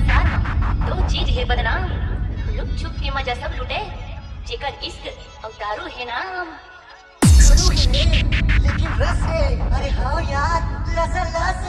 संसार में दो चीज है बदनाम, लुक छुप के मजा सब लुटे, जेकर इश्क और दारू है नाम। शुरू है लेकिन रस है, अरे हाँ यार लस लस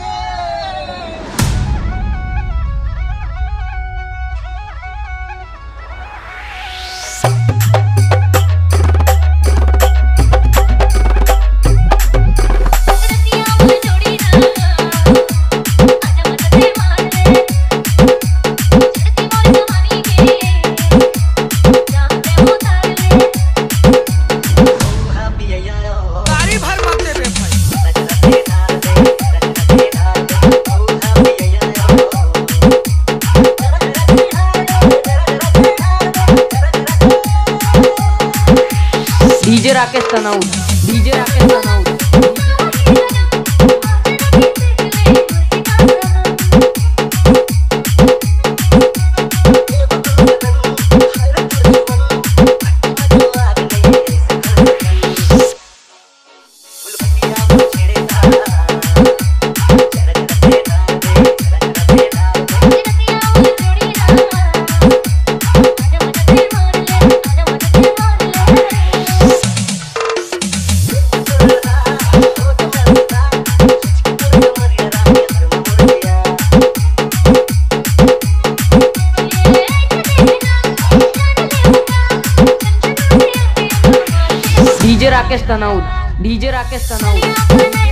डीजे राकेश तनाउर, डीजे राकेश तनाउर। डीजे राकेश तनाउर, डीजे राकेश तनाउर।